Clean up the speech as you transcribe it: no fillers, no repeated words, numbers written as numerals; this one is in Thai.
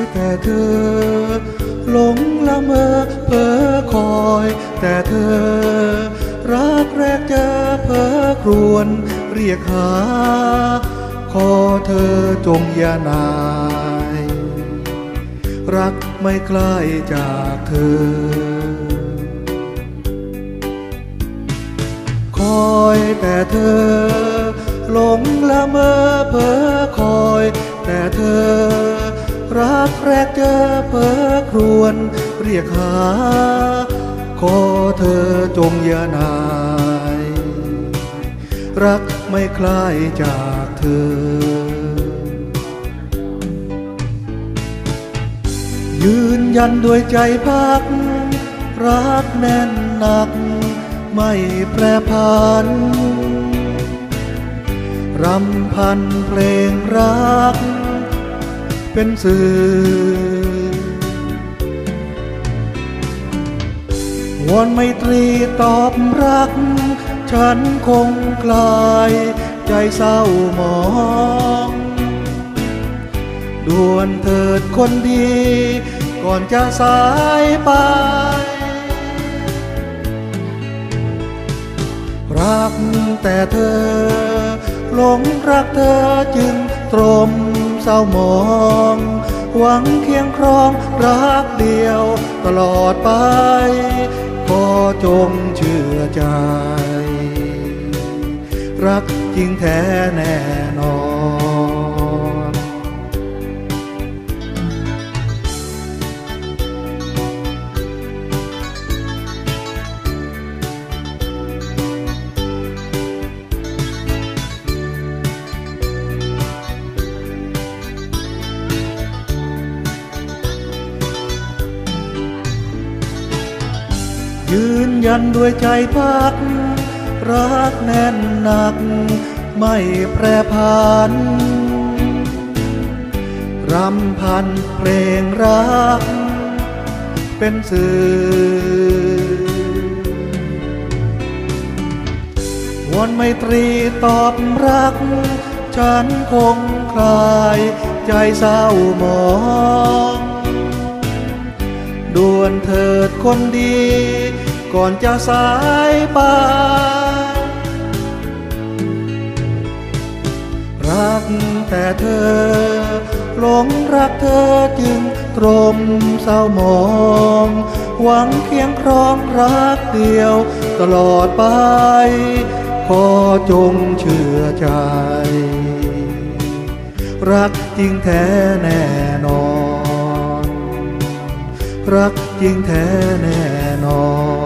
แต่เธอหลงละเมอเพ้อคอยแต่เธอรักแรกเจอเพ้อครวญเรียกหาขอเธอจงอย่านายรักไม่คล้ายจากเธอคอยแต่เธอหลงละเมอเพ้อคอยแต่เธอรักแรกเจอเพ้อครวญเรียกหาขอเธอจงอย่านายรักไม่คล้ายจากเธอยืนยันด้วยใจพักรักแน่นหนักไม่แปรผันรำพันเพลงรักเป็นสื่อวอนไมตรีตอบรักฉันคงคลายใจเศร้าหมองด่วนเถิดคนดีก่อนจะสายไปรักแต่เธอหลงรักเธอจึงตรมเศร้าหมองหวังเคียงครองรักเดียวตลอดไปขอจงเชื่อใจรักจริงแท้แน่นอนยืนยันด้วยใจพักรักแน่นหนักไม่แปรผันรำพันเพลงรักเป็นสื่อวอนไมตรีตอบรักฉันคงคลายใจเศร้าหมองด่วนเถิดคนดีก่อนจะสายไปรักแต่เธอหลงรักเธอจึงตรมเศร้าหมองหวังเคียงครองรักเดียวตลอดไปขอจงเชื่อใจรักจริงแท้แน่นอนรักจริงแท้แน่นอน